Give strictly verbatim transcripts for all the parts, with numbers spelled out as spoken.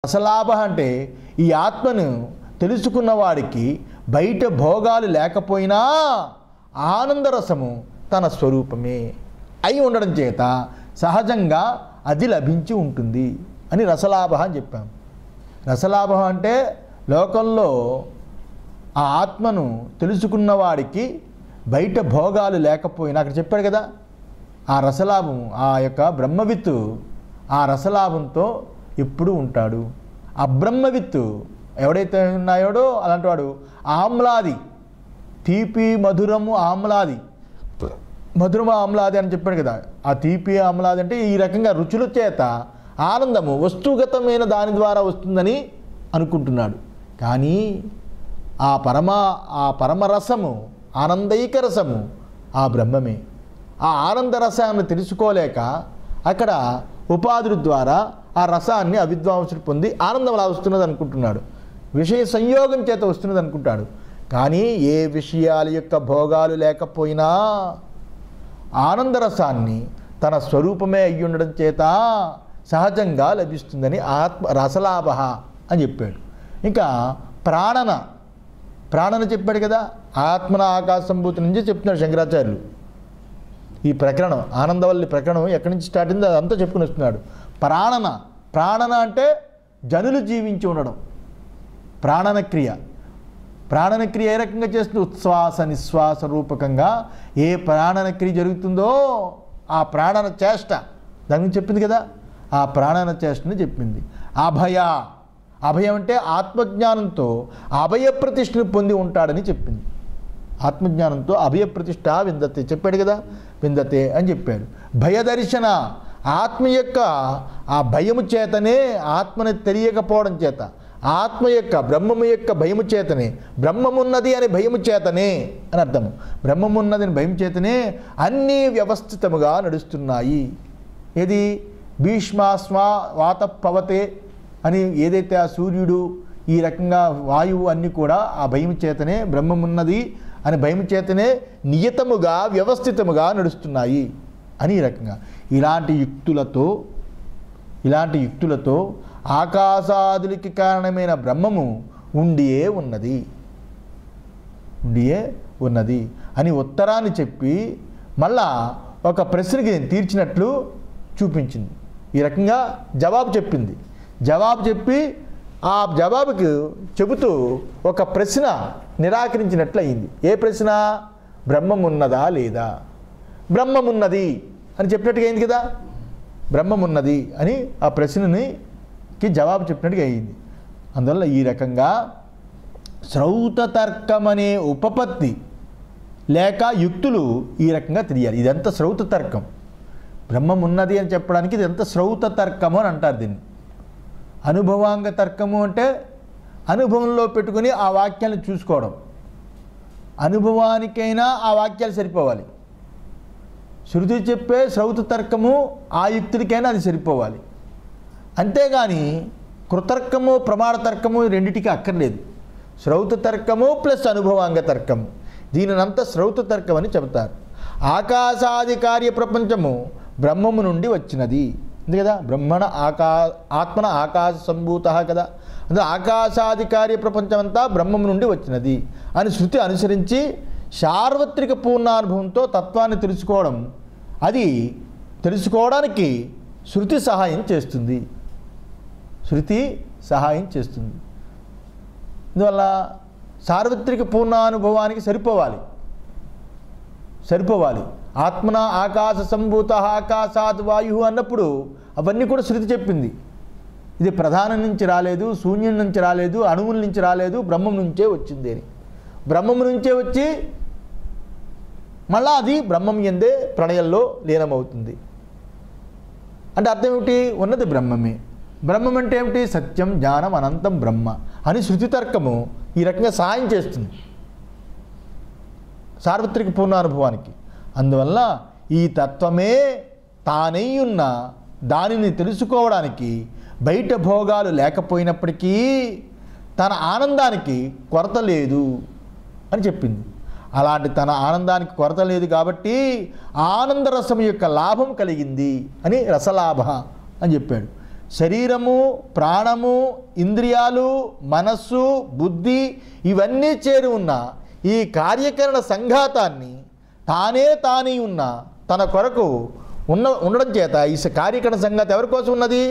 రసలాభ అంటే ఈ ఆత్మను తెలుసుకున్న వాడికి బయట భోగాలు లేకపోయినా ఆనందరసము తన స్వరూపమే అయి ఉండడం చేత సహజంగా అది లభించి ఉంటుంది అని రసలాభ అని చెప్పాం. రసలాభం అంటే లోకంలో ఆ ఆత్మను తెలుసుకున్న వాడికి బయట భోగాలు లేకపోయినా అక్కడ చెప్పాడు కదా, ఆ రసలాభం ఆ యొక్క బ్రహ్మవిత్తు ఆ రసలాభంతో ఎప్పుడు ఉంటాడు. ఆ బ్రహ్మవిత్తు ఎవడైతే ఉన్నాయోడో అలాంటి వాడు ఆమ్లాది తీపి మధురము ఆమ్లాది మధురము ఆమ్లాది అని చెప్పాడు కదా. ఆ తీపి ఆమ్లాది అంటే ఈ రకంగా రుచుల చేత ఆనందము వస్తుగతమైన దాని ద్వారా వస్తుందని అనుకుంటున్నాడు. కానీ ఆ పరమ ఆ పరమరసము ఆనందైక రసము ఆ బ్రహ్మమే. ఆ ఆనందరసాన్ని తెలుసుకోలేక అక్కడ ఉపాధుల ద్వారా ఆ రసాన్ని అవిద్వాంసుడు పొంది ఆనందం అలా వస్తున్నది అనుకుంటున్నాడు, విషయ సంయోగం చేత వస్తున్నది అనుకుంటాడు. కానీ ఏ విషయాల యొక్క భోగాలు లేకపోయినా ఆనందరసాన్ని తన స్వరూపమే అయ్యి ఉండడం చేత సహజంగా లభిస్తుందని ఆత్మ రసలాభ అని చెప్పాడు. ఇంకా ప్రాణన ప్రాణన చెప్పాడు కదా, ఆత్మన ఆకాశ సంభూతి నుంచి చెప్తున్నాడు శంకరాచార్యులు. ఈ ప్రకరణం ఆనందవల్లి ప్రకరణం ఎక్కడి నుంచి స్టార్ట్ అయిందో అదంతా చెప్పుకుని వస్తున్నాడు. ప్రాణన ప్రాణన అంటే జనులు జీవించి ఉండడం. ప్రాణన క్రియ ప్రాణన క్రియ ఏ రకంగా చేస్తుంది, ఉచ్ఛ్వాస నిశ్వాస రూపకంగా ఏ ప్రాణన క్రియ జరుగుతుందో ఆ ప్రాణన చేష్ట దాని గురించి చెప్పింది కదా, ఆ ప్రాణన చేష్టని చెప్పింది. అభయ అభయం అంటే ఆత్మజ్ఞానంతో అభయ ప్రతిష్టను పొంది ఉంటాడని చెప్పింది. ఆత్మజ్ఞానంతో అభయ ప్రతిష్ట విందతే చెప్పాడు కదా, విందతే అని చెప్పాడు. భయదర్శన ఆత్మ యొక్క ఆ భయము చేతనే ఆత్మని తెలియకపోవడం చేత ఆత్మ యొక్క బ్రహ్మము యొక్క భయము చేతనే బ్రహ్మమున్నది అనే భయము చేతనే అని అర్థము. బ్రహ్మమున్నది అని భయం చేతనే అన్నీ వ్యవస్థితముగా నడుస్తున్నాయి. ఏది భీష్మాస్మా వాత పవతే అని ఏదైతే ఆ సూర్యుడు ఈ రకంగా వాయువు అన్నీ కూడా ఆ భయం చేతనే బ్రహ్మమున్నది అని భయం చేతనే నియతముగా వ్యవస్థితముగా నడుస్తున్నాయి అని ఈ రకంగా ఇలాంటి యుక్తులతో ఇలాంటి యుక్తులతో ఆకాశాదులకి కారణమైన బ్రహ్మము ఉండియే ఉన్నది ఉండియే ఉన్నది అని ఉత్తరాన్ని చెప్పి మళ్ళా ఒక ప్రశ్నకి తీర్చినట్లు చూపించింది. ఈ రకంగా జవాబు చెప్పింది. జవాబు చెప్పి ఆ జవాబుకి చెబుతూ ఒక ప్రశ్న నిరాకరించినట్లు అయింది. ఏ ప్రశ్న? బ్రహ్మమున్నదా లేదా, బ్రహ్మమున్నది అని చెప్పినట్టుగా అయింది కదా. బ్రహ్మమున్నది అని ఆ ప్రశ్నకి జవాబు చెప్పినట్టుగా అయింది. అందువల్ల ఈ రకంగా శ్రౌత తర్కం అనే ఉపపత్తి లేక యుక్తులు ఈ రకంగా తెలియాలి. ఇదంతా శ్రౌత తర్కం. బ్రహ్మమున్నది అని చెప్పడానికి ఇదంతా శ్రౌత తర్కము అని అంటారు దీన్ని. అనుభవాంగ తర్కము అంటే అనుభవంలో పెట్టుకుని ఆ వాక్యాలను చూసుకోవడం. అనుభవానికైనా ఆ వాక్యాలు సరిపోవాలి. శృతి చెప్పే శ్రౌత తర్కము ఆ యుక్తుడికైనా అది సరిపోవాలి. అంతేగాని కృతర్కము ప్రమాణ తర్కము రెండింటికి అక్కర్లేదు. శ్రౌత తర్కము ప్లస్ అనుభవాంగ తర్కము దీనినంతా శ్రౌత తర్కం అని చెబుతారు. ఆకాశాది కార్య ప్రపంచము బ్రహ్మము నుండి వచ్చినది అంతే కదా. బ్రహ్మణ ఆకా ఆత్మన ఆకాశ సంభూత కదా. అంటే ఆకాశాది కార్య ప్రపంచం అంతా బ్రహ్మము నుండి వచ్చినది అని శృతి అనుసరించి సార్వత్రిక పూర్ణానుభవంతో తత్వాన్ని తెలుసుకోవడం, అది తెలుసుకోవడానికి శృతి సహాయం చేస్తుంది. శృతి సహాయం చేస్తుంది. అందువల్ల సార్వత్రిక పూర్ణానుభవానికి సరిపోవాలి సరిపోవాలి ఆత్మన ఆకాశ సంభూత ఆకాశాత్ వాయు అన్నప్పుడు అవన్నీ కూడా శృతి చెప్పింది. ఇది ప్రధానం నుంచి రాలేదు, శూన్యం నుంచి రాలేదు, అణువుల నుంచి రాలేదు, బ్రహ్మం నుంచే వచ్చింది అని. బ్రహ్మం నుంచే వచ్చి మళ్ళా అది బ్రహ్మం ఎందే ప్రణయంలో లీనమవుతుంది. అంటే అర్థం ఏమిటి? ఉన్నది బ్రహ్మమే. బ్రహ్మం అంటే ఏమిటి? సత్యం జ్ఞానం అనంతం బ్రహ్మ అని శృతి తర్కము ఈ రకంగా సహాయం చేస్తుంది సార్వత్రిక పూర్ణానుభవానికి. అందువల్ల ఈ తత్వమే తానై ఉన్న దానిని తెలుసుకోవడానికి బయట భోగాలు లేకపోయినప్పటికీ తన ఆనందానికి కొరత లేదు అని చెప్పింది. అలాంటి తన ఆనందానికి కొరత లేదు కాబట్టి ఆనందరసం యొక్క లాభం కలిగింది అని రసలాభ అని చెప్పాడు. శరీరము, ప్రాణము, ఇంద్రియాలు, మనస్సు, బుద్ధి ఇవన్నీ చేరి ఉన్న ఈ కార్యకరణ సంఘాతాన్ని తానే తానే ఉన్న తన కొరకు ఉన్న ఉండడం చేత ఈ కార్యకరణ సంఘాతం ఎవరి కోసం ఉన్నది?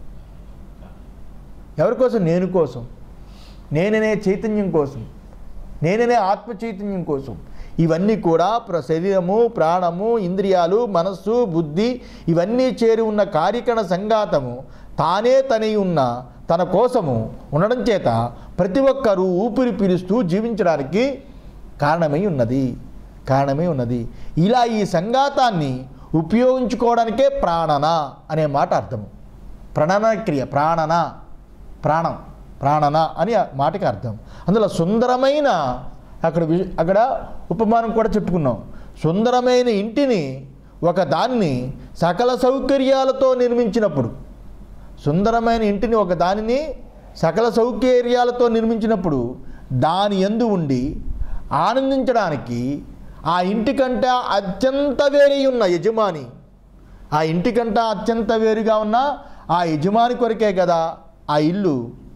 ఎవరి కోసం? నేను కోసం, నేననే చైతన్యం కోసం, నేననే ఆత్మ చైతన్యం కోసం. ఇవన్నీ కూడా శరీరము, ప్రాణము, ఇంద్రియాలు, మనస్సు, బుద్ధి ఇవన్నీ చేరి ఉన్న కార్యకరణ సంఘాతము తానే తనై ఉన్న తన కోసము ఉండడం చేత ప్రతి ఒక్కరూ ఊపిరి పీలుస్తూ జీవించడానికి కారణమై ఉన్నది కారణమై ఉన్నది ఇలా ఈ సంఘాతాన్ని ఉపయోగించుకోవడానికే ప్రాణన అనే మాట అర్థము. ప్రణన క్రియ, ప్రాణన, ప్రాణం, ప్రాణన అని మాటకి అర్థం. అందులో సుందరమైన అక్కడ అక్కడ ఉపమానం కూడా చెప్పుకున్నాం. సుందరమైన ఇంటిని ఒక దాన్ని సకల సౌకర్యాలతో నిర్మించినప్పుడు, సుందరమైన ఇంటిని ఒక దానిని సకల సౌకర్యాలతో నిర్మించినప్పుడు దాని యందు ఉండి ఆనందించడానికి ఆ ఇంటికంటే అత్యంత వేరే ఉన్న యజమాని, ఆ ఇంటికంటే అత్యంత వేరుగా ఉన్న ఆ యజమాని కొరకే కదా ఆ ఇల్లు,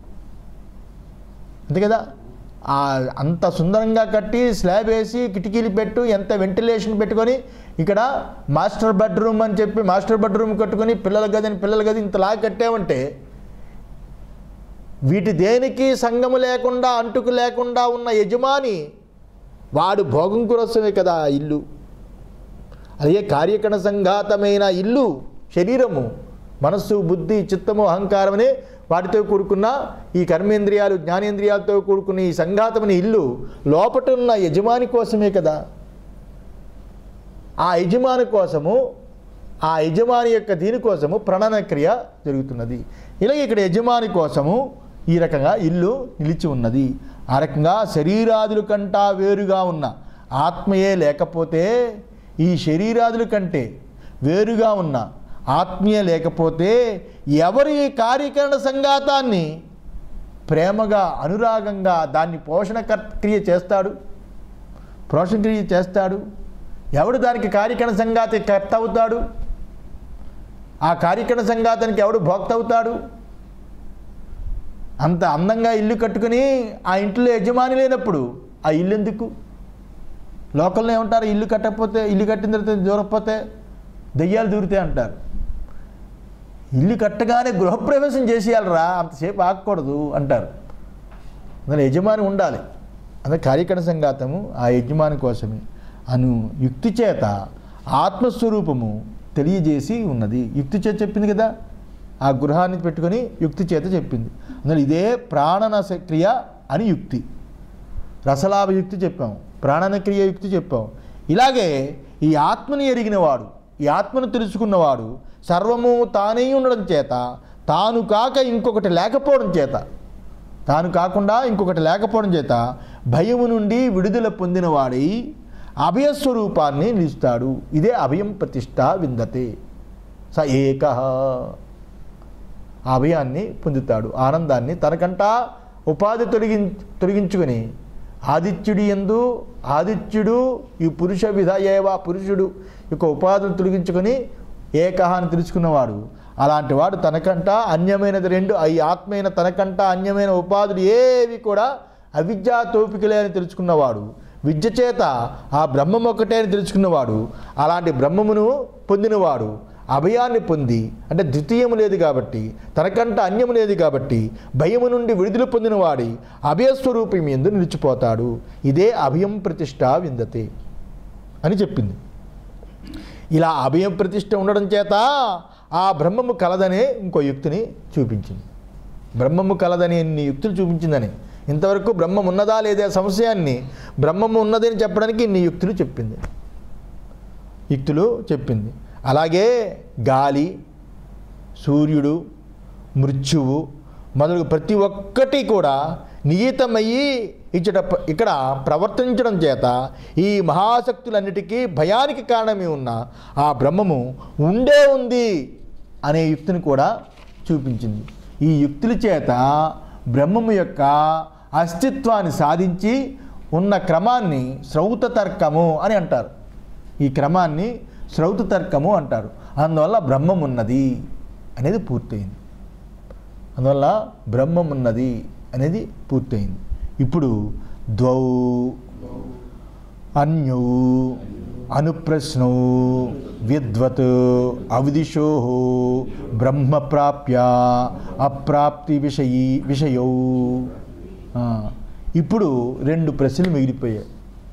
అంతే కదా. అంత సుందరంగా కట్టి స్లాబ్ వేసి కిటికీలు పెట్టు, ఎంత వెంటిలేషన్ పెట్టుకొని ఇక్కడ మాస్టర్ బెడ్రూమ్ అని చెప్పి మాస్టర్ బెడ్రూమ్ కట్టుకొని పిల్లల గదిని పిల్లల గది ఇంతలాగా కట్టామంటే వీటి దేనికి సంగము లేకుండా అంటుకు లేకుండా ఉన్న యజమాని వాడు భోగం కోసమే కదా ఆ ఇల్లు. అలాగే కార్యకరణ సంఘాతమైన ఇల్లు శరీరము, మనస్సు, బుద్ధి, చిత్తము, అహంకారం అనే వాటితో కూడుకున్న ఈ కర్మేంద్రియాలు, జ్ఞానేంద్రియాలతో కూడుకున్న ఈ సంఘాతమైన ఇల్లు లోపట ఉన్న యజమాని కోసమే కదా. ఆ యజమాని కోసము, ఆ యజమాని యొక్క దీనికోసము ప్రణన క్రియ జరుగుతున్నది. ఇలాగే ఇక్కడ యజమాని కోసము ఈ రకంగా ఇల్లు నిలిచి ఉన్నది. ఆ రకంగా శరీరాదుల కంటా వేరుగా ఉన్న ఆత్మయే లేకపోతే, ఈ శరీరాదుల కంటే వేరుగా ఉన్న ఆత్మీయ లేకపోతే ఎవరు ఈ కార్యకరణ సంఘాతాన్ని ప్రేమగా, అనురాగంగా దాన్ని పోషణ క్రియ చేస్తాడు, పోషణ క్రియ చేస్తాడు? ఎవడు దానికి కార్యకరణ సంఘాతి కర్త అవుతాడు? ఆ కార్యకరణ సంఘాతానికి ఎవడు భోక్త అవుతాడు? అంత అందంగా ఇల్లు కట్టుకుని ఆ ఇంట్లో యజమాని లేనప్పుడు ఆ ఇల్లు ఎందుకు? లోకల్లో ఏమంటారు? ఇల్లు కట్టకపోతే, ఇల్లు కట్టిన తర్వాత దూరకపోతే దెయ్యాలు దూరితే అంటారు. ఇల్లు కట్టగానే గృహప్రవేశం చేసేయాలరా, అంతసేపు ఆగకూడదు అంటారు. అందులో యజమాని ఉండాలి. అందులో కార్యకరణ సంఘాతము ఆ యజమాని కోసమే అను యుక్తి చేత ఆత్మస్వరూపము తెలియజేసి ఉన్నది. యుక్తి చేత చెప్పింది కదా, ఆ గృహాన్ని పెట్టుకొని యుక్తి చేత చెప్పింది. అందులో ఇదే ప్రాణన క్రియ అని యుక్తి, రసలాభ యుక్తి చెప్పాం, ప్రాణన క్రియ యుక్తి చెప్పాం. ఇలాగే ఈ ఆత్మని ఎరిగినవాడు, ఈ ఆత్మను తెలుసుకున్నవాడు సర్వము తానే ఉండడం చేత, తాను కాక ఇంకొకటి లేకపోవడం చేత, తాను కాకుండా ఇంకొకటి లేకపోవడం చేత భయము నుండి విడుదల పొందినవాడై అభయస్వరూపాన్ని నిలుస్తాడు. ఇదే అభయం ప్రతిష్ట విందతే స ఏక. ఆ అభయాన్ని పొందుతాడు, ఆనందాన్ని తనకంటా ఉపాధి తొలగి తొలగించుకొని ఆదిత్యుడి యందు, ఆదిత్యుడు ఈ పురుష విధ ఏవా, పురుషుడు యొక్క ఉపాధిని తొలగించుకొని ఏకహ అని తెలుసుకున్నవాడు. అలాంటి వాడు తనకంట అన్యమైనది రెండు, ఈ ఆత్మైన తనకంట అన్యమైన ఉపాధులు ఏవి కూడా అవిద్యా తోపికలే అని తెలుసుకున్నవాడు, విద్య చేత ఆ బ్రహ్మం ఒక్కటే అని తెలుసుకున్నవాడు, అలాంటి బ్రహ్మమును పొందినవాడు అభయాన్ని పొంది, అంటే ద్వితీయము లేదు కాబట్టి, తనకంట అన్యము లేదు కాబట్టి భయము నుండి విడుదల పొందినవాడి అభయస్వరూపం యందు నిలిచిపోతాడు. ఇదే అభయం ప్రతిష్ట విందతే అని చెప్పింది. ఇలా అభయం ప్రతిష్ట ఉండడం చేత ఆ బ్రహ్మము కలదనే ఇంకో యుక్తిని చూపించింది. బ్రహ్మము కలదని ఎన్ని యుక్తులు చూపించిందని, ఇంతవరకు బ్రహ్మం ఉన్నదా లేదా సంశయాన్ని బ్రహ్మము ఉన్నదని చెప్పడానికి ఇన్ని యుక్తులు చెప్పింది యుక్తులు చెప్పింది అలాగే గాలి, సూర్యుడు, మృత్యువు మొదలు ప్రతి ఒక్కటి కూడా నియతమయ్యి ఇచ్చట ఇక్కడ ప్రవర్తించడం చేత ఈ మహాశక్తులన్నిటికీ భయానికి కారణమే ఉన్న ఆ బ్రహ్మము ఉండే ఉంది అనే యుక్తిని కూడా చూపించింది. ఈ యుక్తుల చేత బ్రహ్మము యొక్క అస్తిత్వాన్ని సాధించి ఉన్న క్రమాన్ని శ్రౌత తర్కము అని అంటారు. ఈ క్రమాన్ని శ్రౌత తర్కము అంటారు. అందువల్ల బ్రహ్మం ఉన్నది అనేది పూర్తయింది. అందువల్ల బ్రహ్మం ఉన్నది అనేది పూర్తయింది. ఇప్పుడు ద్వౌ అన్యౌ అనుప్రశ్నౌ విద్వత్ అవిదిశో బ్రహ్మప్రాప్య అప్రాప్తి విషయీ విషయౌ. ఇప్పుడు రెండు ప్రశ్నలు మిగిలిపోయాయి.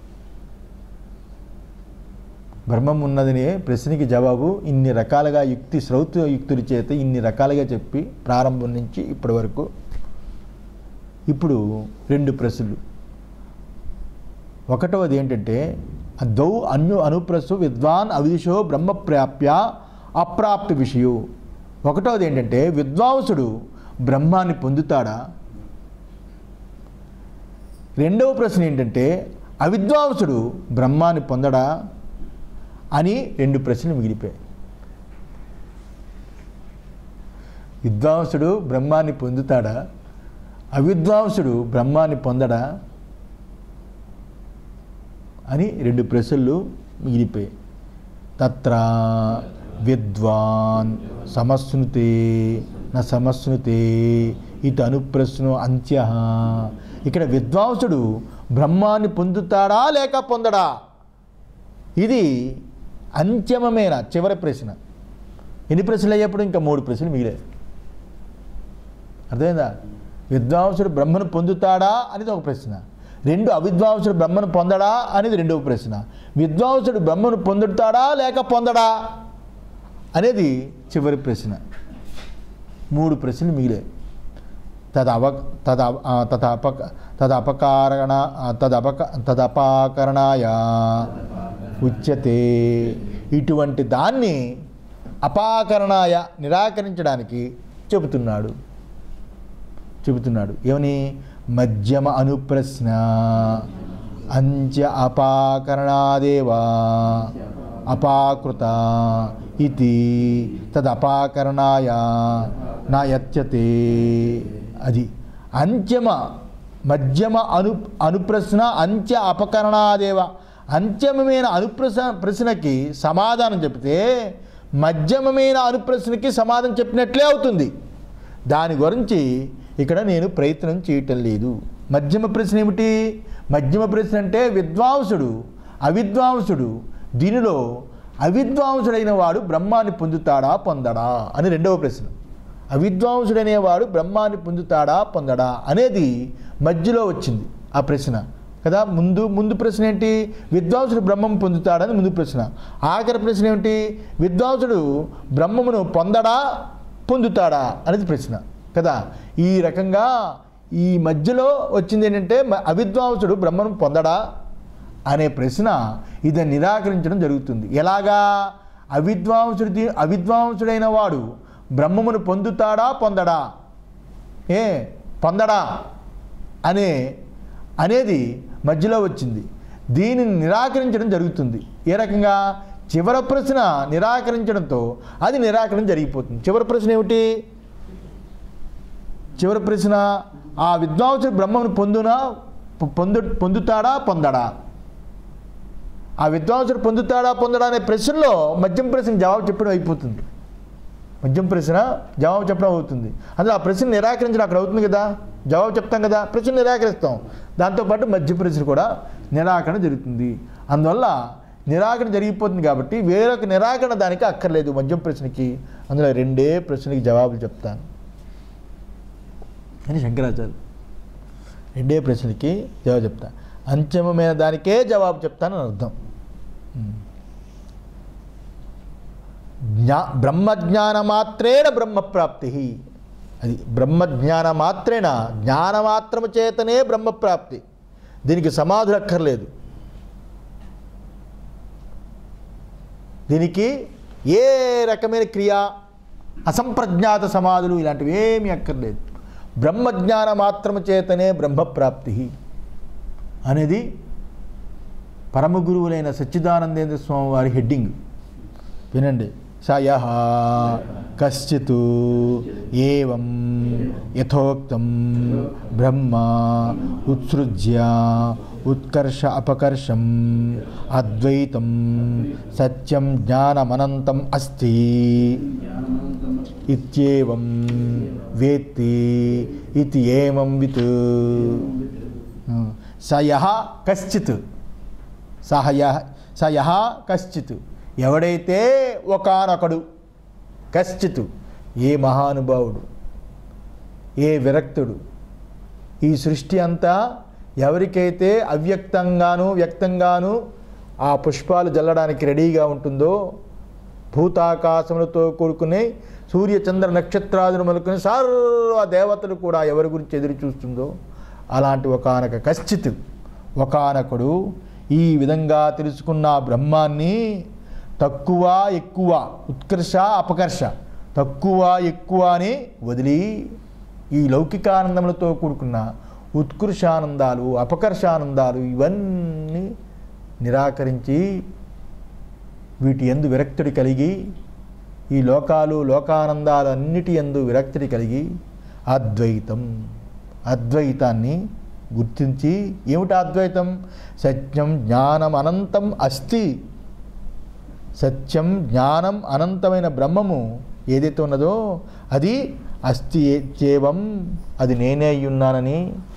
బ్రహ్మం ఉన్నదనే ప్రశ్నకి జవాబు ఇన్ని రకాలుగా యుక్తి శ్రౌత యుక్తుల చేత ఇన్ని రకాలుగా చెప్పి ప్రారంభం నుంచి ఇప్పటి వరకు ఇప్పుడు రెండు ప్రశ్నలు. ఒకటవది ఏంటంటే దౌ అన్యు అనుప్రసు విద్వాన్ అవిదిశో బ్రహ్మప్రాప్య అప్రాప్తి విషయు. ఒకటవది ఏంటంటే విద్వాంసుడు బ్రహ్మాన్ని పొందుతాడా. రెండవ ప్రశ్న ఏంటంటే అవిద్వాంసుడు బ్రహ్మాన్ని పొందడా అని రెండు ప్రశ్నలు మిగిలిపోయాయి. విద్వాంసుడు బ్రహ్మాన్ని పొందుతాడా, అవిద్వాంసుడు బ్రహ్మాన్ని పొందడా అని రెండు ప్రశ్నలు మిగిలిపోయాయి. తత్ర విద్వాన్ సమశ్నుతే న సమశ్నుతే ఇటు అనుప్రశ్నో అంత్య. ఇక్కడ విద్వాంసుడు బ్రహ్మాన్ని పొందుతాడా లేక పొందడా, ఇది అంత్యమమైన చివరి ప్రశ్న. ఎన్ని ప్రశ్నలు అయ్యేప్పుడు ఇంకా మూడు ప్రశ్నలు మిగిలాయి. అర్థమైందా? విద్వాంసుడు బ్రహ్మను పొందుతాడా అనేది ఒక ప్రశ్న, రెండు అవిద్వాంసుడు బ్రహ్మను పొందడా అనేది రెండవ ప్రశ్న, విద్వాంసుడు బ్రహ్మను పొందుతాడా లేక పొందడా అనేది చివరి ప్రశ్న. మూడు ప్రశ్నలు మిగిలాయి. తదవ తద తదపక తదపకారణ తదపక తదపాకరణాయ ఉచ్యతే. ఇటువంటి దాన్ని అపాకరణాయ నిరాకరించడానికి చెబుతున్నాడు చెబుతున్నాడు ఏమని? మధ్యమ అనుప్రశ్న అంత్య అపాకరణాదేవా అపాకృత ఇది తదపాకరణాయ నా యత్యతే. అది అంత్యమ మధ్యమ అను అనుప్రశ్న అంత్య అపకరణాదేవ. అంత్యమైన అనుప్రశ్న ప్రశ్నకి సమాధానం చెప్తే మధ్యమమైన అనుప్రశ్నకి సమాధానం చెప్పినట్లే అవుతుంది. దాని గురించి ఇక్కడ నేను ప్రయత్నం చేయటం లేదు. మధ్యమ ప్రశ్న ఏమిటి? మధ్యమ ప్రశ్న అంటే విద్వాంసుడు అవిద్వాంసుడు, దీనిలో అవిద్వాంసుడైన వాడు బ్రహ్మాన్ని పొందుతాడా పొందడా అని రెండవ ప్రశ్న. అవిద్వాంసుడనేవాడు బ్రహ్మాన్ని పొందుతాడా పొందడా అనేది మధ్యలో వచ్చింది ఆ ప్రశ్న కదా. ముందు ముందు ప్రశ్న ఏంటి? విద్వాంసుడు బ్రహ్మం పొందుతాడని ముందు ప్రశ్న. ఆఖరి ప్రశ్న ఏమిటి? విద్వాంసుడు బ్రహ్మమును పొందడా పొందుతాడా అనేది ప్రశ్న కదా. ఈ రకంగా ఈ మధ్యలో వచ్చింది ఏంటంటే అవిద్వాంసుడు బ్రహ్మను పొందడా అనే ప్రశ్న ఇది నిరాకరించడం జరుగుతుంది. ఎలాగా? అవిద్వాంసుడి అవిద్వాంసుడైన వాడు బ్రహ్మమును పొందుతాడా పొందడా, ఏ పొందడా అనే అనేది మధ్యలో వచ్చింది. దీనిని నిరాకరించడం జరుగుతుంది. ఏ రకంగా? చివరి ప్రశ్న నిరాకరించడంతో అది నిరాకరణ జరిగిపోతుంది. చివరి ప్రశ్న ఏమిటి? చివరి ప్రశ్న ఆ విద్వాంసుడు బ్రహ్మను పొందునా పొందు పొందుతాడా పొందడా. ఆ విద్వాంసుడు పొందుతాడా పొందడా అనే ప్రశ్నలో మధ్యం ప్రశ్న జవాబు చెప్పడం అయిపోతుంది. మధ్యం ప్రశ్న జవాబు చెప్పడం అవుతుంది. అందులో ఆ ప్రశ్న నిరాకరించడం అక్కడ అవుతుంది కదా. జవాబు చెప్తాం కదా, ప్రశ్న నిరాకరిస్తాం. దాంతోపాటు మధ్య ప్రశ్న కూడా నిరాకరణ జరుగుతుంది. అందువల్ల నిరాకరణ జరిగిపోతుంది కాబట్టి వేరొక నిరాకరణ దానికి అక్కర్లేదు మధ్యం ప్రశ్నకి. అందులో రెండే ప్రశ్నకి జవాబులు చెప్తాను అని శంకరాచార్య. రెండే ప్రశ్నలకి జవాబు చెప్తాను, అంతిమమైన దానికే జవాబు చెప్తానని అర్థం. జ్ఞా బ్రహ్మజ్ఞాన మాత్రేణ బ్రహ్మప్రాప్తి. అది బ్రహ్మజ్ఞాన మాత్రేణ, జ్ఞానమాత్రము చేతనే బ్రహ్మప్రాప్తి. దీనికి సమాధులు అక్కర్లేదు. దీనికి ఏ రకమైన క్రియ, అసంప్రజ్ఞాత సమాధులు ఇలాంటివి ఏమీ అక్కర్లేదు. బ్రహ్మజ్ఞాన మాత్రము చేతనే బ్రహ్మప్రాప్తి అనేది పరమ గురువులైన సచ్చిదానందేంద్ర స్వామి వారి హెడ్డింగ్. వినండి. సయః కశ్చిత్ ఏవం యథోక్తం బ్రహ్మ ఉత్సృజ్య ఉత్కర్ష అపకర్షం అద్వైతం సత్యం జ్ఞానమనంతం అస్తి ఇత్యేవం వేత్తి ఇతి ఏవం విత్ సయః కశ్చిత్ సహయ సయః కశ్చిత్ ఎవడైతే ఒకానొకడు కశ్చిత్ ఏ మహానుభావుడు ఏ విరక్తుడు ఈ సృష్టి అంతా ఎవరికైతే అవ్యక్తంగాను వ్యక్తంగాను ఆ పుష్పాలు జల్లడానికి రెడీగా ఉంటుందో భూతాకాశములతో కూడుకునే సూర్యచంద్ర నక్షత్రాదులు మొదలుకొని సర్వ దేవతలు కూడా ఎవరి గురించి ఎదురు చూస్తుందో అలాంటి ఒకానొక కశ్చిత్ ఒకానొకడు ఈ విధంగా తెలుసుకున్న బ్రహ్మాన్ని తక్కువ ఎక్కువ ఉత్కర్ష అపకర్ష తక్కువ ఎక్కువ అని వదిలి ఈ లౌకికానందములతో కూడుకున్న ఉత్కర్షానందాలు అపకర్షానందాలు ఇవన్నీ నిరాకరించి వీటి యందు విరక్తుడి కలిగి ఈ లోకాలు లోకానందాలు అన్నిటి యందు విరక్తుడి కలిగి అద్వైతం అద్వైతాన్ని గుర్తించి ఏమిటి అద్వైతం సత్యం జ్ఞానం అనంతం అస్తి సత్యం జ్ఞానం అనంతమైన బ్రహ్మము ఏదైతే ఉన్నదో అది అస్తి చేవం అది నేనే అయ్యున్నానని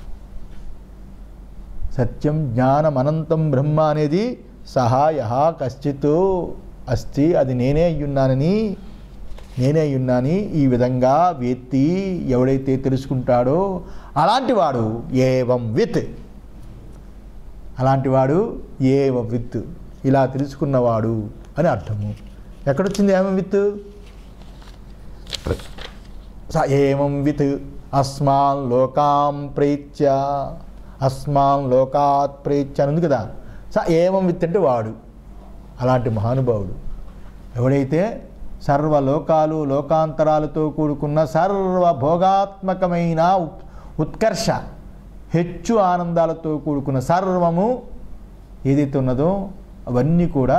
సత్యం జ్ఞానం అనంతం బ్రహ్మ అనేది సహాయ కశ్చిత్ అస్తి అది నేనే అయ్యున్నానని నేనే అయ్యున్నాని ఈ విధంగా వేత్తి ఎవడైతే తెలుసుకుంటాడో అలాంటి వాడు ఏవం విత్ అలాంటి వాడు ఏవం విత్ ఇలా తెలుసుకున్నవాడు అని అర్థము. ఎక్కడొచ్చింది ఏవం విత్? స ఏవం విత్ అస్మాన్ లోకాం ప్రేత్య అస్మాన్ లోకాత్ ప్రేత్య అని ఉంది కదా. స ఏవం విత్ అంటే వాడు అలాంటి మహానుభావుడు ఎవడైతే సర్వలోకాలు లోకాంతరాలతో కూడుకున్న సర్వభోగాత్మకమైన ఉత్కర్ష హెచ్చు ఆనందాలతో కూడుకున్న సర్వము ఏదైతే ఉన్నదో అవన్నీ కూడా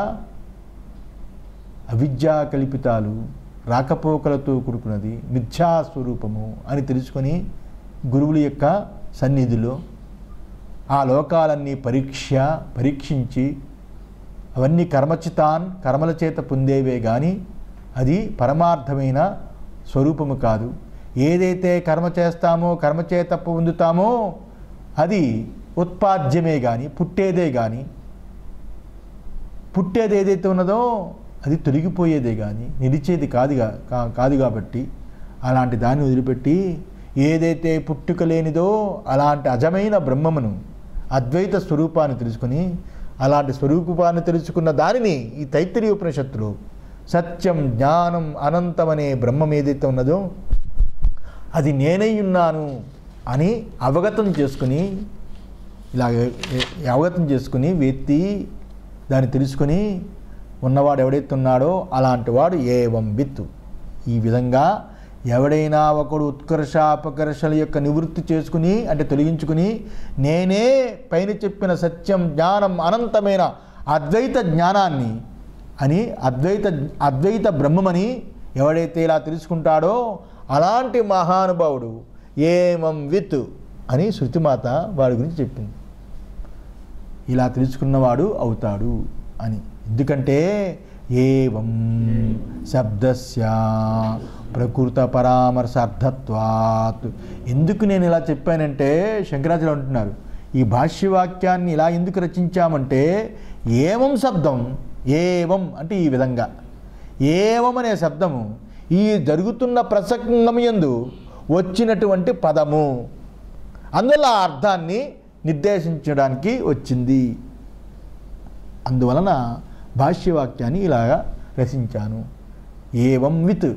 అవిద్యా కల్పితాలు రాకపోకలతో కూడుకున్నది మిథ్యాస్వరూపము అని తెలుసుకొని గురువుల యొక్క సన్నిధిలో ఆ లోకాలన్నీ పరీక్ష పరీక్షించి అవన్నీ కర్మచితాన్ కర్మల చేత పొందేవే కానీ అది పరమార్థమైన స్వరూపము కాదు. ఏదైతే కర్మ చేస్తామో కర్మ చేత పొందుతామో అది ఉత్పాద్యమే కానీ పుట్టేదే కానీ పుట్టేది ఏదైతే ఉన్నదో అది తొలగిపోయేదే కానీ నిలిచేది కాదుగా కాదు కాబట్టి అలాంటి దాన్ని వదిలిపెట్టి ఏదైతే పుట్టుక లేనిదో అలాంటి అజమైన బ్రహ్మమును అద్వైత స్వరూపాన్ని తెలుసుకొని అలాంటి స్వరూపాన్ని తెలుసుకున్న దానిని ఈ తైత్తరీయ ఉపనిషత్తులో సత్యం జ్ఞానం అనంతం అనే బ్రహ్మం ఏదైతే ఉన్నదో అది నేనై ఉన్నాను అని అవగతం చేసుకుని ఇలాగ అవగతం చేసుకుని వ్యక్తి దాన్ని తెలుసుకొని ఉన్నవాడు ఎవడైతే ఉన్నాడో అలాంటి వాడు ఏవం విత్ ఈ విధంగా ఎవడైనా ఒకడు ఉత్కర్ష అపకర్షల యొక్క నివృత్తి చేసుకుని అంటే తొలగించుకుని నేనే పైన చెప్పిన సత్యం జ్ఞానం అనంతమైన అద్వైత జ్ఞానాన్ని అని అద్వైత అద్వైత బ్రహ్మమని ఎవడైతే ఇలా తెలుసుకుంటాడో అలాంటి మహానుభావుడు ఏవం విత్ అని శృతిమాత వాడి గురించి చెప్పింది. ఇలా తెలుసుకున్నవాడు అవుతాడు అని. ఎందుకంటే ఏవం శబ్దస్య ప్రకృత పరామర్శార్థత్వాత్. ఎందుకు నేను ఇలా చెప్పానంటే శంకరాచార్యులు అంటున్నారు ఈ భాష్యవాక్యాన్ని ఇలా ఎందుకు రచించామంటే ఏవం శబ్దం ఏవం అంటే ఈ విధంగా ఏవం అనే శబ్దము ఈ జరుగుతున్న ప్రసంగం యందు వచ్చినటువంటి పదము అందువల్ల ఆ అర్థాన్ని నిర్దేశించడానికి వచ్చింది. అందువలన భాష్యవాక్యాన్ని ఇలాగా రచించాను. ఏవం విత్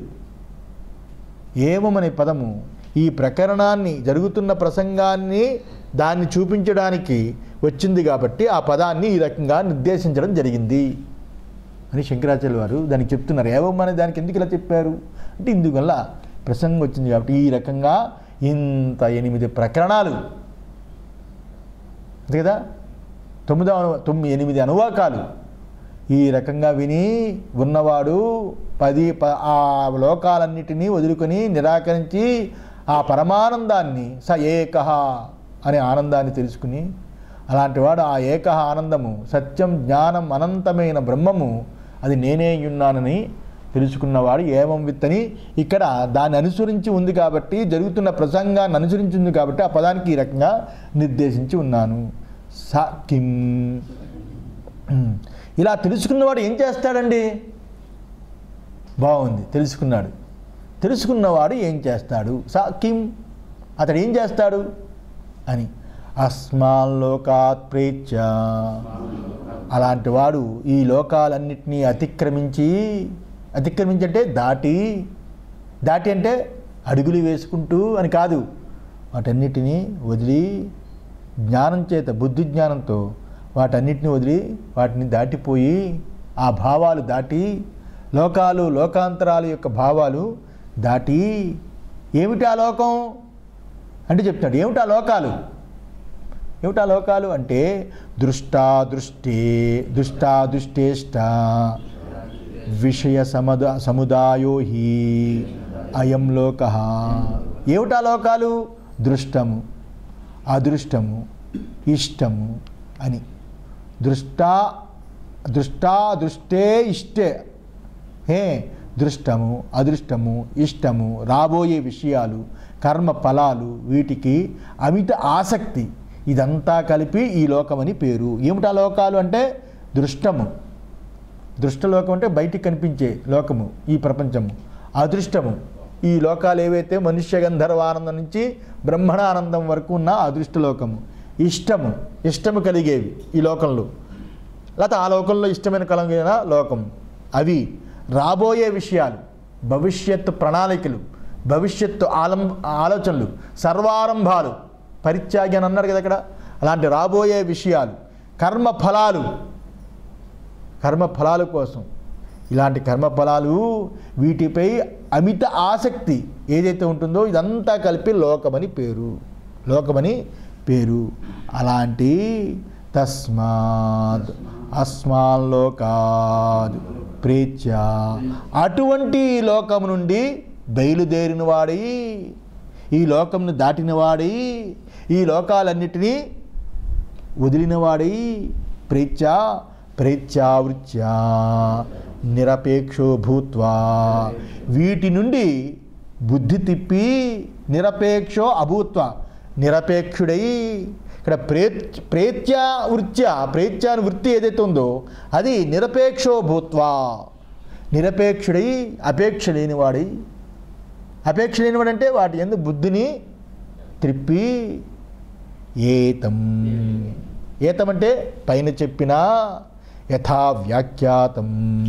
ఏవం అనే పదము ఈ ప్రకరణాన్ని జరుగుతున్న ప్రసంగాన్ని దాన్ని చూపించడానికి వచ్చింది కాబట్టి ఆ పదాన్ని ఈ రకంగా నిర్దేశించడం జరిగింది అని శంకరాచార్యుల వారు దానికి చెప్తున్నారు. ఏవం అనే దానికి ఎందుకు ఇలా చెప్పారు అంటే ఇందువల్ల ప్రసంగం వచ్చింది కాబట్టి ఈ రకంగా ఇంత ఎనిమిది ప్రకరణాలు అంతే కదా తొమ్మిదవ తొమ్మిది ఎనిమిది అనువాకాలు ఈ రకంగా విని ఉన్నవాడు పది ప ఆ లోకాలన్నిటినీ వదులుకొని నిరాకరించి ఆ పరమానందాన్ని స ఏకః అనే ఆనందాన్ని తెలుసుకుని, అలాంటి వాడు ఆ ఏకః ఆనందము సత్యం జ్ఞానం అనంతమైన బ్రహ్మము అది నేనే ఉన్నానని తెలుసుకున్నవాడు ఏవం విత్తని ఇక్కడ దాన్ని అనుసరించి ఉంది కాబట్టి, జరుగుతున్న ప్రసంగాన్ని అనుసరించి ఉంది కాబట్టి ఆ పదానికి ఈ రకంగా నిర్దేశించి ఉన్నాను. స కిం. ఇలా తెలుసుకున్నవాడు ఏం చేస్తాడండి? బాగుంది, తెలుసుకున్నాడు. తెలుసుకున్నవాడు ఏం చేస్తాడు? స కిం, అతడు ఏం చేస్తాడు అని. అస్మాల్లోకాత్ ప్రేత్య, అలాంటి వాడు ఈ లోకాలన్నింటినీ అతిక్రమించి, అతిక్రమించి అంటే దాటి, దాటి అంటే అడుగులు వేసుకుంటూ అని కాదు, వాటన్నిటినీ వదిలి జ్ఞానం చేత, బుద్ధి జ్ఞానంతో వాటన్నిటిని వదిలి వాటిని దాటిపోయి, ఆ భావాలు దాటి, లోకాలు లోకాంతరాల యొక్క భావాలు దాటి, ఏమిటి ఆ లోకం అంటే చెప్తాడు. ఏమిటి ఆ లోకాలు? ఏమిటి ఆ లోకాలు అంటే దృష్టా దృష్టే దృష్టా దృష్టేష్ట విషయ సమద సముదాయో హి అయం లోక. ఏమిటా లోకాలు? దృష్టము, అదృష్టము, ఇష్టము అని. దృష్టా దృష్టా దృష్టే ఇష్టే, హే దృష్టము, అదృష్టము, ఇష్టము, రాబోయే విషయాలు, కర్మ ఫలాలు, వీటికి అమిత ఆసక్తి, ఇదంతా కలిపి ఈ లోకమని పేరు. ఏమిటా లోకాలు అంటే దృష్టము, దృష్టలోకం అంటే బయటికి కనిపించే లోకము ఈ ప్రపంచము. అదృష్టము ఈ లోకాలు ఏవైతే మనుష్య గంధర్వానందం నుంచి బ్రహ్మణానందం వరకు ఉన్న అదృష్టలోకము. ఇష్టము, ఇష్టము కలిగేవి ఈ లోకంలో, లేకపోతే ఆ లోకంలో ఇష్టమైన కలిగిన లోకము. అవి రాబోయే విషయాలు, భవిష్యత్తు ప్రణాళికలు, భవిష్యత్తు ఆలం ఆలోచనలు, సర్వారంభాలు, పరిత్యాగి అని అన్నారు కదా అక్కడ. అలాంటి రాబోయే విషయాలు, కర్మ ఫలాలు, కర్మ ఫలాల కోసం, ఇలాంటి కర్మ ఫలాలు, వీటిపై అమిత ఆసక్తి ఏదైతే ఉంటుందో ఇదంతా కలిపి లోకమని పేరు, లోకమని పేరు. అలాంటి తస్మాత్ అస్మాల్లోకాద్ ప్రేత్య, అటువంటి లోకము నుండి బయలుదేరిన వాడి, ఈ లోకంను దాటినవాడి, ఈ లోకాలన్నిటినీ వదిలినవాడి, ప్రేత్య ప్రేత్యావృత్య నిరపేక్షో భూత్వా, వీటి నుండి బుద్ధి తిప్పి నిరపేక్షో అభూత్వ, నిరపేక్షుడై, ఇక్కడ ప్రే ప్రేత్యా వృత్య, ప్రేత్యాని వృత్తి ఏదైతే ఉందో అది నిరపేక్షో భూత్వా, నిరపేక్షుడై, అపేక్ష లేనివాడై. అపేక్ష లేనివాడంటే వాటి యందు బుద్ధిని త్రిప్పి, ఏతం, ఏతం అంటే పైన చెప్పిన యథా వ్యాఖ్యాతం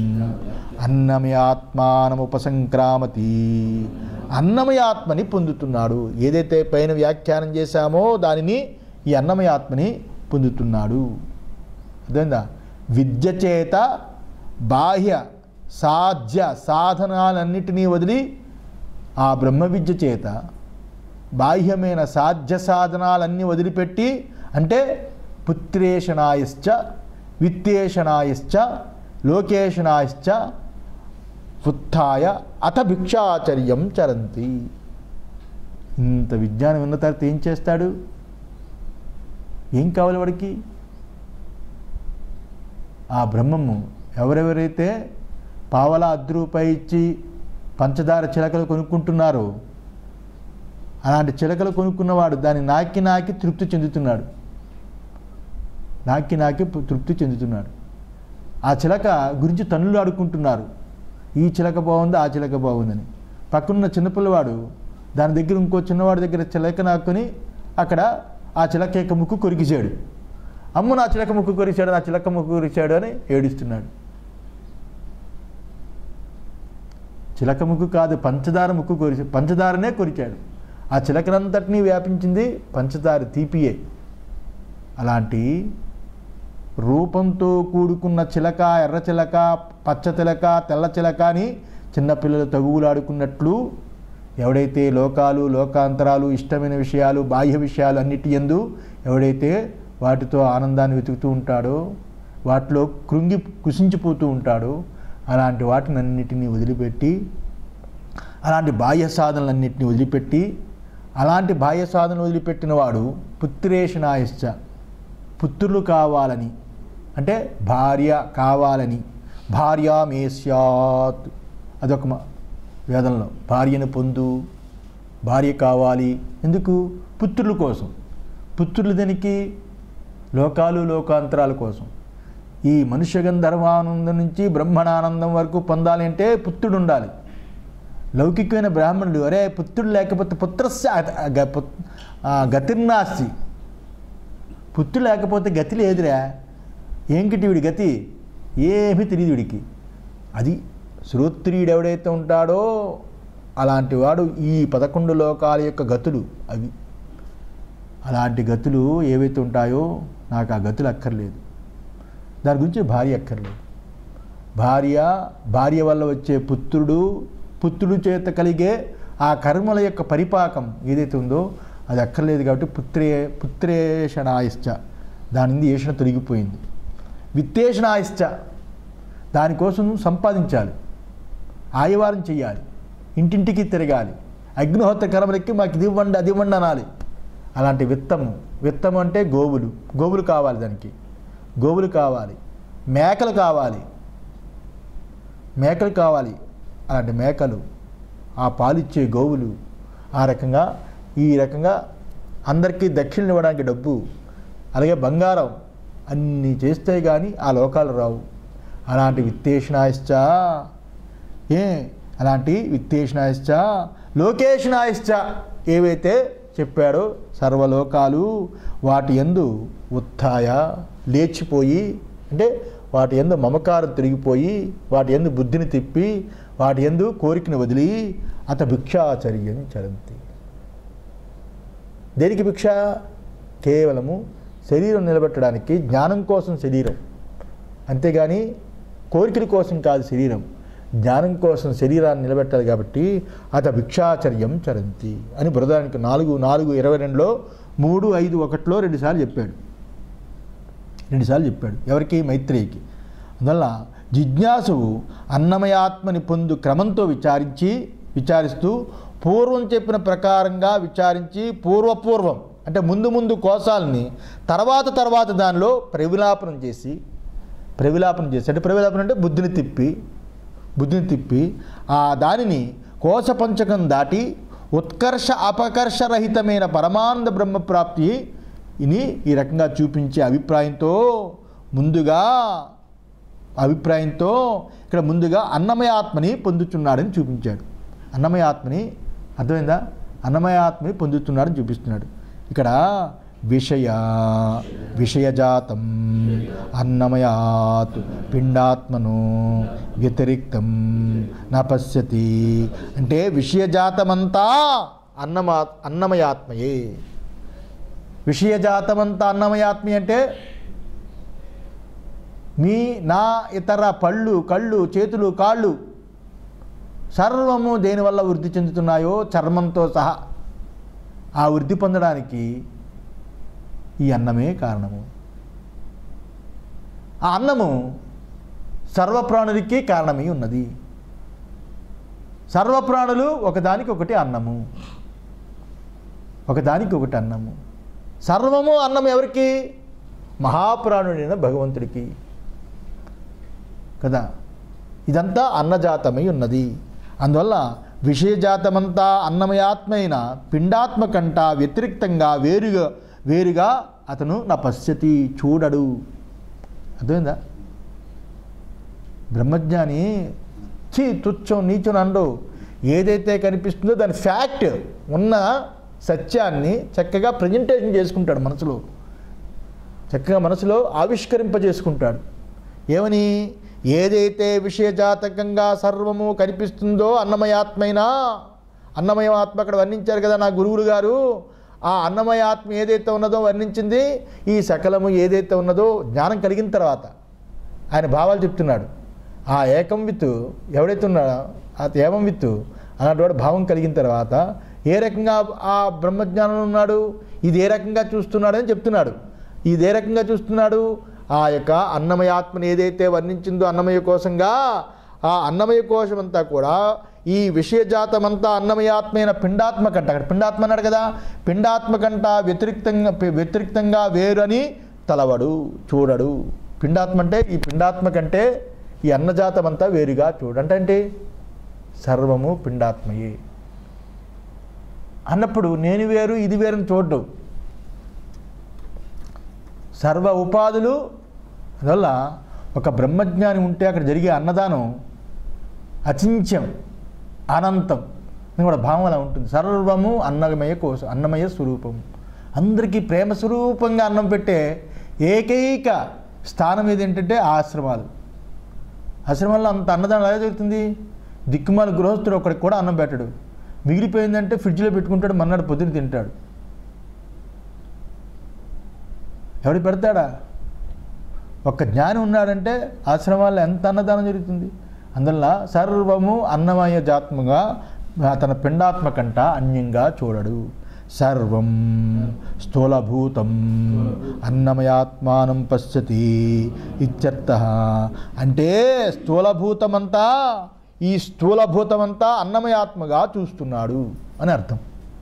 అన్నమయాత్మానముపసంక్రామతి, అన్నమయాత్మని పొందుతున్నాడు. ఏదైతే పైన వ్యాఖ్యానం చేశామో దానిని ఈ అన్నమయాత్మని పొందుతున్నాడు. అర్థమైందా? విద్య చేత బాహ్య సాధ్య సాధనాలన్నిటినీ వదిలి ఆ బ్రహ్మ విద్య చేత బాహ్యమైన సాధ్య సాధనాలన్నీ వదిలిపెట్టి, అంటే పుత్రేషణాయశ్చ విత్తేషణాయశ్చ లోకేషణాయశ్చ ఉత్థాయ అథ భిక్షాచర్యం చరంతి. ఇంత విజ్ఞానం ఉన్న తర్వాత ఏం చేస్తాడు? ఏం కావాలి వాడికి? ఆ బ్రహ్మము ఎవరెవరైతే పావలా అర్ధ రూపాయి ఇచ్చి పంచదార చిలకలు కొనుక్కుంటున్నారో, అలాంటి చిలకలు కొనుక్కున్నవాడు దాన్ని నాకి నాకి తృప్తి చెందుతున్నాడు, నాకి నాకి తృప్తి చెందుతున్నాడు. ఆ చిలక గురించి తన్నులు ఆడుకుంటున్నారు, ఈ చిలక బాగుంది, ఆ చిలక బాగుందని. పక్కనున్న చిన్నపిల్లవాడు దాని దగ్గర ఇంకో చిన్నవాడి దగ్గర చిలక నాక్కుని అక్కడ ఆ చిలక యొక్క ముక్కు కొరికిచాడు. అమ్మ నా చిలక ముక్కు కొరిచాడు, నా చిలక ముక్కు కొరిచాడు అని ఏడుస్తున్నాడు. చిలక ముక్కు కాదు, పంచదార ముక్కు కొరిచి, పంచదారనే కొరిచాడు. ఆ చిలకనంతటినీ వ్యాపించింది పంచదార తీపియే. అలాంటి రూపంతో కూడుకున్న చిలక, ఎర్ర చిలక, పచ్చ చిలక, తెల్ల చిలక అని చిన్నపిల్లలు తగువులాడుకున్నట్లు ఎవడైతే లోకాలు లోకాంతరాలు ఇష్టమైన విషయాలు బాహ్య విషయాలు అన్నిటి యందు ఎవడైతే వాటితో ఆనందాన్ని వెతుకుతూ ఉంటాడో, వాటిలో కృంగి కుసించిపోతూ ఉంటాడో అలాంటి వాటిని అన్నిటినీ వదిలిపెట్టి, అలాంటి బాహ్య సాధనలన్నింటినీ వదిలిపెట్టి, అలాంటి బాహ్య సాధనలు వదిలిపెట్టిన వాడు పుత్రేషణాయశ్చ, పుత్రులు కావాలని, అంటే భార్య కావాలని, భార్య మే స్యాత్ అదొక వేదంలో, భార్యను పొందు, భార్య కావాలి. ఎందుకు? పుత్రుల కోసం. పుత్రులు దేనికి? లోకాలు లోకాంతరాల కోసం. ఈ మనుష్య గంధర్వానందం నుంచి బ్రహ్మణానందం వరకు పొందాలి అంటే పుత్రుడు ఉండాలి. లౌకికమైన బ్రాహ్మణుడు, అరే పుత్రుడు లేకపోతే పుత్రస్య గతిర్నాస్తి, పుత్రుడు లేకపోతే గతి లేదురా, ఏంకిటి వీడి గతి, ఏమీ తెలియదు వీడికి. అది శ్రోత్రియుడు ఎవడైతే ఉంటాడో అలాంటి వాడు ఈ పదకొండు లోకాల యొక్క గతులు అవి. అలాంటి గతులు ఏవైతే ఉంటాయో నాకు ఆ గతులు అక్కర్లేదు. దాని గురించి భార్య అక్కర్లేదు. భార్య, భార్య వల్ల వచ్చే పుత్రుడు, పుత్రుడు చేత కలిగే ఆ కర్మల యొక్క పరిపాకం ఏదైతే ఉందో అది అక్కర్లేదు. కాబట్టి పుత్రే పుత్రేషణాయిశ్చ, దాని నుండి ఏషణ తొలగిపోయింది. విత్తేషణాయిశ్చ, దానికోసం సంపాదించాలి, ఆయవారం చెయ్యాలి, ఇంటింటికి తిరగాలి, అగ్నిహోత్ర కర్మలకి మాకు ఇది ఇవ్వండి అది ఇవ్వండి అనాలి. అలాంటి విత్తము, విత్తము అంటే గోవులు, గోవులు కావాలి, దానికి గోవులు కావాలి, మేకలు కావాలి, మేకలు కావాలి. అలాంటి మేకలు, ఆ పాలిచ్చే గోవులు, ఆ రకంగా ఈ రకంగా అందరికీ దక్షిణలు ఇవ్వడానికి డబ్బు, అలాగే బంగారం అన్నీ చేస్తే కానీ ఆ లోకాలు రావు. అలాంటి విత్తేషణాయిశ్చ, ఏ అలాంటి విత్తేషణాయిశ్చ లోకేషణాయిశ్చ ఏవైతే చెప్పాడో సర్వలోకాలు వాటి యందు ఉత్థాయ లేచిపోయి, అంటే వాటి యందు మమకారం తిరిగిపోయి, వాటి యందు బుద్ధిని తిప్పి, వాటి యందు కోరికను వదిలి అత భిక్షాచర్యం చరంతి. దేనికి భిక్ష? కేవలము శరీరం నిలబెట్టడానికి, జ్ఞానం కోసం శరీరం, అంతేగాని కోరికల కోసం కాదు శరీరం, జ్ఞానం కోసం శరీరాన్ని నిలబెట్టాలి. కాబట్టి అత భిక్షాచర్యం చరంతి అని బృహదానికి నాలుగు నాలుగు ఇరవై రెండులో మూడు ఐదు ఒకటిలో రెండుసార్లు చెప్పాడు రెండుసార్లు చెప్పాడు ఎవరికి? మైత్రేయికి. అందువల్ల జిజ్ఞాసువు అన్నమయాత్మని పొందు క్రమంతో విచారించి విచారిస్తూ పూర్వం చెప్పిన ప్రకారంగా విచారించి, పూర్వపూర్వం అంటే ముందు ముందు కోశాలని తర్వాత తర్వాత దానిలో ప్రవిలాపనం చేసి ప్రవిలాపనం చేసి అంటే ప్రవిలాపనం అంటే బుద్ధిని తిప్పి బుద్ధిని తిప్పి ఆ దానిని కోశపంచకం దాటి ఉత్కర్ష అపకర్షరహితమైన పరమానంద బ్రహ్మప్రాప్తి ఇని ఈ రకంగా చూపించే అభిప్రాయంతో ముందుగా అభిప్రాయంతో ఇక్కడ ముందుగా అన్నమయాత్మని పొందుతున్నాడని చూపించాడు. అన్నమయాత్మని అర్థమైందా? అన్నమయాత్మని పొందుతున్నాడని చూపిస్తున్నాడు. ఇక్కడ విషయ విషయజాతం అన్నమయాత్ పిండాత్మను వ్యతిరిక్తం నపశ్యతి అంటే విషయజాతమంతా అన్నమా అన్నమయాత్మయే. విషయజాతమంతా అన్నమయాత్మి అంటే మీ నా ఇతర పళ్ళు, కళ్ళు, చేతులు, కాళ్ళు సర్వము దేనివల్ల వృద్ధి చెందుతున్నాయో చర్మంతో సహా ఆ వృద్ధి పొందడానికి ఈ అన్నమే కారణము. ఆ అన్నము సర్వప్రాణులకి కారణమై ఉన్నది. సర్వప్రాణులు ఒకదానికి ఒకటి అన్నము, ఒకదానికి ఒకటి అన్నము. సర్వము అన్నం ఎవరికి? మహాప్రాణుడైన భగవంతుడికి కదా. ఇదంతా అన్నజాతమై ఉన్నది. అందువల్ల విషయజాతమంతా అన్నమయాత్మైన పిండాత్మ కంట వ్యతిరిక్తంగా వేరుగా వేరుగా అతను నా పశ్యతి చూడడు. అర్థమైందా? బ్రహ్మజ్ఞాని చీ తుచ్చం నీచుని అండో, ఏదైతే కనిపిస్తుందో దాని ఫ్యాక్ట్ ఉన్న సత్యాన్ని చక్కగా ప్రజెంటేషన్ చేసుకుంటాడు, మనసులో చక్కగా మనసులో ఆవిష్కరింపజేసుకుంటాడు. ఏమని? ఏదైతే విషయజాతకంగా సర్వము కనిపిస్తుందో అన్నమయాత్మైనా, అన్నమయ ఆత్మ అక్కడ వర్ణించారు కదా నా గురువులు గారు. ఆ అన్నమయ ఆత్మ ఏదైతే ఉన్నదో వర్ణించింది. ఈ సకలము ఏదైతే ఉన్నదో జ్ఞానం కలిగిన తర్వాత ఆయన భావాలు చెప్తున్నాడు. ఆ ఏకం విత్తు ఎవడైతే ఉన్నాడో ఆ ఏవం విత్తు అన్నటువంటి భావం కలిగిన తర్వాత ఏ రకంగా ఆ బ్రహ్మజ్ఞానం ఉన్నాడు, ఇది ఏ రకంగా చూస్తున్నాడు అని చెప్తున్నాడు. ఇది ఏ రకంగా చూస్తున్నాడు? ఆ యొక్క అన్నమయాత్మని ఏదైతే వర్ణించిందో అన్నమయ కోశంగా, ఆ అన్నమయ కోశం అంతా కూడా ఈ విషయజాతమంతా అన్నమయాత్మైన పిండాత్మ కంట, అక్కడ పిండాత్మ అన్నాడు కదా, పిండాత్మ కంట వ్యతిరిక్తంగా వ్యతిరిక్తంగా వేరు అని తలవడు, చూడడు. పిండాత్మ అంటే ఈ పిండాత్మ కంటే ఈ అన్నజాతమంతా వేరుగా చూడంటే అంటే సర్వము పిండాత్మయే అన్నప్పుడు నేను వేరు ఇది వేరుని చూడడం. సర్వ ఉపాధులు అందువల్ల ఒక బ్రహ్మజ్ఞాని ఉంటే అక్కడ జరిగే అన్నదానం అచింత్యం, అనంతం అని కూడా భావం అలా ఉంటుంది. సర్వము అన్నమయ కోశం, అన్నమయ స్వరూపం. అందరికీ ప్రేమ స్వరూపంగా అన్నం పెట్టే ఏకైక స్థానం ఏది ఏంటంటే ఆశ్రమాలు. ఆశ్రమాల్లో అంత అన్నదానం ఎలా జరుగుతుంది? దిక్కుమాల గృహస్థుడు ఒకడికి కూడా అన్నం పెట్టడు, మిగిలిపోయిందంటే ఫ్రిడ్జ్లో పెట్టుకుంటాడు, మన్నాడు పొద్దున తింటాడు. ఎవడు పెడతాడా? ఒక్క జ్ఞాని ఉన్నాడంటే ఆశ్రమాల్లో ఎంత అన్నదానం జరుగుతుంది. అందువల్ల సర్వము అన్నమయ జాత్మగా తన పిండాత్మ కంట అన్యంగా చూడడు. సర్వం స్థూలభూతం అన్నమయాత్మానం పశ్యతి ఇత్యర్థః. అంటే స్థూలభూతమంతా ఈ స్థూలభూతమంతా అన్నమయాత్మగా చూస్తున్నాడు అని అర్థం.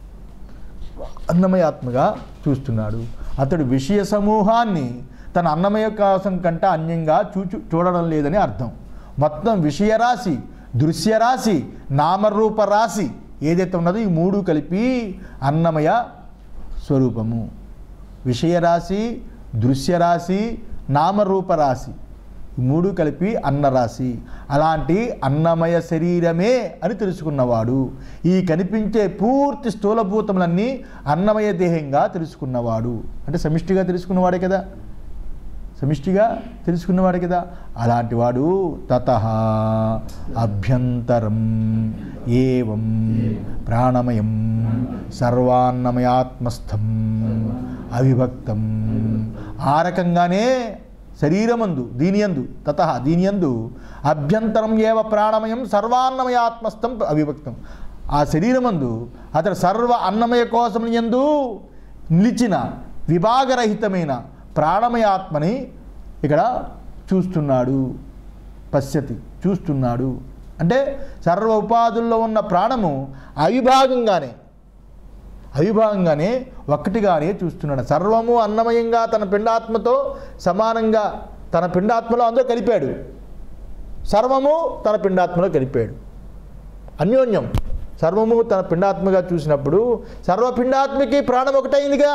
అన్నమయాత్మగా చూస్తున్నాడు. అతడు విషయ సమూహాన్ని తన అన్నమయ కోశం కంటే అన్యంగా చూచు చూడడం లేదని అర్థం. మొత్తం విషయరాశి, దృశ్యరాశి, నామరూప రాశి ఏదైతే ఉన్నదో ఈ మూడు కలిపి అన్నమయ స్వరూపము. విషయరాశి, దృశ్యరాశి, నామరూపరాశి ఈ మూడు కలిపి అన్నరాశి. అలాంటి అన్నమయ శరీరమే అని తెలుసుకున్నవాడు, ఈ కనిపించే పూర్తి స్థూలభూతములన్నీ అన్నమయ దేహంగా తెలుసుకున్నవాడు. అంటే సమిష్టిగా తెలుసుకున్నవాడే కదా, సమిష్టిగా తెలుసుకున్నవాడే కదా. అలాంటి వాడు తతః అభ్యంతరం ఏవం ప్రాణమయం సర్వాన్నమయాత్మస్థం అవిభక్తం. ఆ రకంగానే శరీరమందు దీనియందు తతః దీనియందు అభ్యంతరం ఏవ ప్రాణమయం సర్వాన్నమయాత్మస్థం అవిభక్తం. ఆ శరీరమందు అతడు సర్వ అన్నమయ కోశం యందు నిలిచిన విభాగరహితమైన ప్రాణమయాత్మని ఇక్కడ చూస్తున్నాడు. పశ్యతి చూస్తున్నాడు అంటే సర్వ ఉపాధుల్లో ఉన్న ప్రాణము అవిభాగంగానే అవిభాగంగానే ఒక్కటిగానే చూస్తున్నాడు. సర్వము అన్నమయంగా తన పిండాత్మతో సమానంగా తన పిండాత్మలో అందరూ కలిపాడు, సర్వము తన పిండాత్మలో కలిపాడు. అన్యోన్యం సర్వము తన పిండాత్మగా చూసినప్పుడు సర్వపిండాత్మకి ప్రాణం ఒకటైందిగా.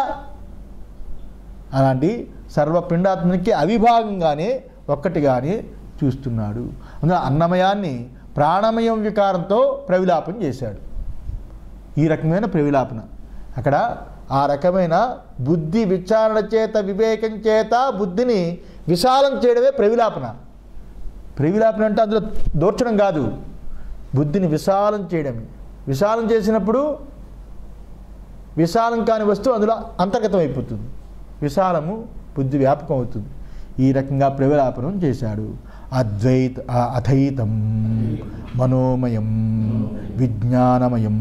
అలాంటి సర్వపిండాత్మకి అవిభాగంగానే ఒక్కటిగానే చూస్తున్నాడు. అందులో అన్నమయాన్ని ప్రాణమయం వికారంతో ప్రవిలాపం చేశాడు. ఈ రకమైన ప్రవిలాపన అక్కడ ఆ రకమైన బుద్ధి విచారణ చేత వివేకం చేత బుద్ధిని విశాలం చేయడమే ప్రవిలాపన. ప్రవిలాపన అంటే అందులో దోర్చడం కాదు, బుద్ధిని విశాలం చేయడమే. విశాలం చేసినప్పుడు విశాలం కాని వస్తువు అందులో అంతర్గతం అయిపోతుంది, విశాలము బుద్ధి వ్యాపకం అవుతుంది. ఈ రకంగా ప్రవిలాపనం చేశాడు. అద్వైత అథైతం మనోమయం విజ్ఞానమయం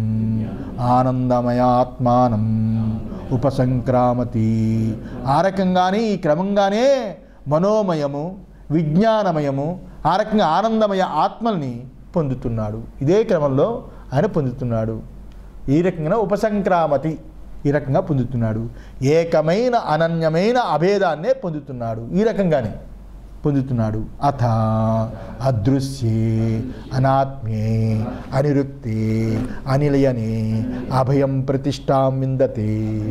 ఆనందమయాత్మానం ఉపసంక్రామతి. ఆ రకంగానే ఈ క్రమంగానే మనోమయము విజ్ఞానమయము ఆ రకంగా ఆనందమయ ఆత్మల్ని పొందుతున్నాడు. ఇదే క్రమంలో ఆయన పొందుతున్నాడు. ఈ రకంగా ఉపసంక్రామతి ఈ రకంగా పొందుతున్నాడు. ఏకమైన అనన్యమైన అభేదాన్నే పొందుతున్నాడు. ఈ రకంగానే పొందుతున్నాడు. అథ అదృశ్యే అనాత్మ్యే అనిరుక్తే అనిలయనే అభయం ప్రతిష్టాం విందతే.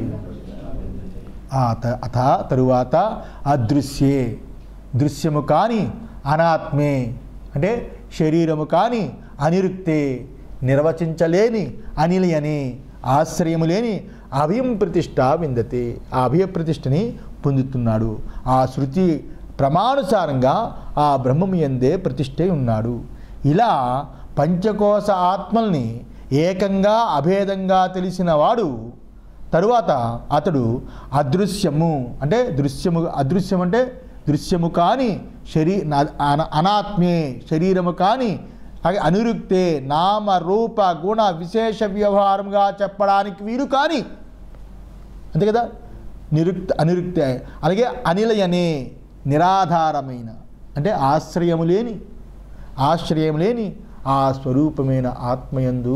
అథ తరువాత అదృశ్యే దృశ్యము కాని అనాత్మే అంటే శరీరము కాని అనిరుక్తే నిర్వచించలేని అనిలయనే ఆశ్రయము లేని అభయం ప్రతిష్ట విందతే. ఆ అభయ ప్రతిష్టని పొందుతున్నాడు. ఆ శృతి ప్రమాణుసారంగా ఆ బ్రహ్మము యందే ప్రతిష్ఠై ఉన్నాడు. ఇలా పంచకోశ ఆత్మల్ని ఏకంగా అభేదంగా తెలిసిన వాడు తరువాత అతడు అదృశ్యము అంటే దృశ్యము అదృశ్యం అంటే దృశ్యము కాని శరీ అనాత్మే శరీరము కాని అనిరుక్తే నామ రూప గుణ విశేష వ్యవహారంగా చెప్పడానికి వీరు కానీ అంతే కదా. నిరుక్త అనిరుక్తే అలాగే అనిలయనే నిరాధారమైన అంటే ఆశ్రయము లేని ఆశ్రయం లేని ఆ స్వరూపమైన ఆత్మయందు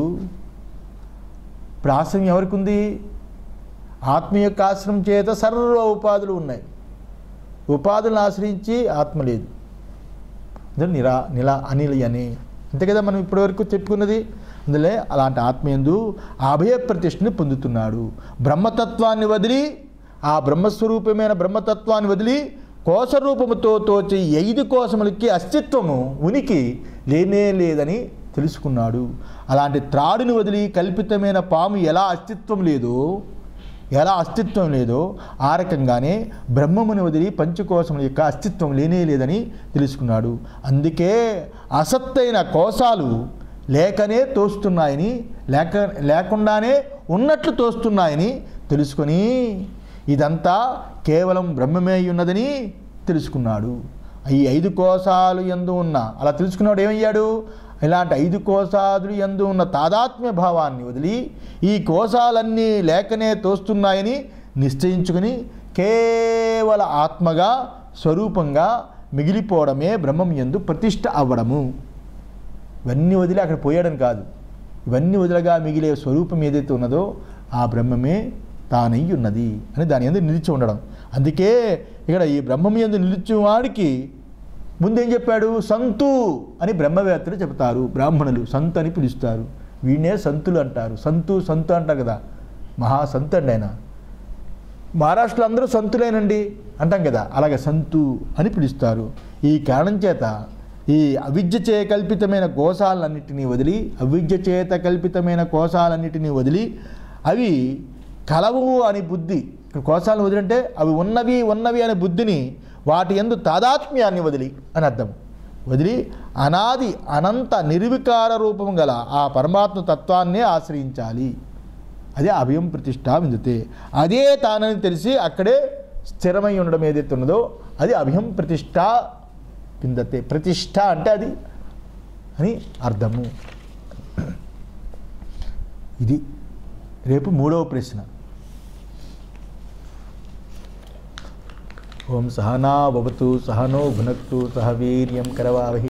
ఇప్పుడు ఆశ్రయం ఎవరికి ఉంది? ఆత్మ యొక్క ఆశ్రయం చేత సర్వ ఉపాధులు ఉన్నాయి. ఉపాధులను ఆశ్రయించి ఆత్మ లేదు. నిరా నిలా అనిలయని అంతే కదా మనం ఇప్పటివరకు చెప్పుకున్నది. అందులో అలాంటి ఆత్మయందు అభయ ప్రతిష్ఠని పొందుతున్నాడు. బ్రహ్మతత్వాన్ని వదిలి ఆ బ్రహ్మస్వరూపమైన బ్రహ్మతత్వాన్ని వదిలి కోశరూపముతో తోచి ఐదు కోశములకి అస్తిత్వము ఉనికి లేనే లేదని తెలుసుకున్నాడు. అలాంటి త్రాడుని వదిలి కల్పితమైన పాము ఎలా అస్తిత్వం లేదో ఎలా అస్తిత్వం లేదో ఆ రకంగానే బ్రహ్మముని వదిలి పంచకోశముల యొక్క అస్తిత్వం లేనే లేదని తెలుసుకున్నాడు. అందుకే అసత్తైన కోశాలు లేకనే తోస్తున్నాయని లేక లేకుండానే ఉన్నట్లు తోస్తున్నాయని తెలుసుకొని ఇదంతా కేవలం బ్రహ్మమే ఉన్నదని తెలుసుకున్నాడు. ఈ ఐదు కోశాలు యందు ఉన్న అలా తెలుసుకున్నాడు ఏమయ్యాడు? ఇలాంటి ఐదు కోశాదులు యందు ఉన్న తాదాత్మ్య భావాన్ని వదిలి ఈ కోశాలన్నీ లేకనే తోస్తున్నాయని నిశ్చయించుకుని కేవల ఆత్మగా స్వరూపంగా మిగిలిపోవడమే బ్రహ్మం యందు ప్రతిష్ఠ అవ్వడము. ఇవన్నీ వదిలి అక్కడ పోయాడని కాదు. ఇవన్నీ వదిలగా మిగిలే స్వరూపం ఏదైతే ఉన్నదో ఆ బ్రహ్మమే తానై ఉన్నది అని దాని యందు నిలిచి ఉండడం. అందుకే ఇక్కడ ఈ బ్రహ్మం యందు నిలిచేవాడికి ముందేం చెప్పాడు? సంతు అని బ్రహ్మవేత్తలు చెబుతారు. బ్రాహ్మణులు సంతు అని పిలుస్తారు. వీణే సంతులు అంటారు. సంతు సంతు అంటారు కదా, మహాసంతు అండి ఆయన. మహారాష్ట్రలో అందరూ సంతులేనండి అంటాం కదా, అలాగే సంతు అని పిలుస్తారు. ఈ కారణం చేత ఈ అవిద్య చే కల్పితమైన కోశాలన్నిటినీ వదిలి అవిద్య చేత కల్పితమైన కోశాలన్నిటినీ వదిలి అవి కలవు అని బుద్ధి, ఇక్కడ కోశాలను వదిలింటే అవి ఉన్నవి ఉన్నవి అనే బుద్ధిని వాటి యందు తాదాత్మ్యాన్ని వదిలి అని అర్థం. వదిలి అనాది అనంత నిర్వికార రూపం గల ఆ పరమాత్మ తత్వాన్నే ఆశ్రయించాలి. అదే అభయం ప్రతిష్ఠ విందుతే. అదే తానని తెలిసి అక్కడే స్థిరమై ఉండడం ఏదైతే ఉన్నదో అది అభయం ప్రతిష్ఠ విందతే. ప్రతిష్ఠ అంటే అది అని అర్థము. ఇది రేపు మూడవ ప్రశ్న. ఓం సహనా భవతు సహనో భునక్తు సహ వీర్యం కరవావహి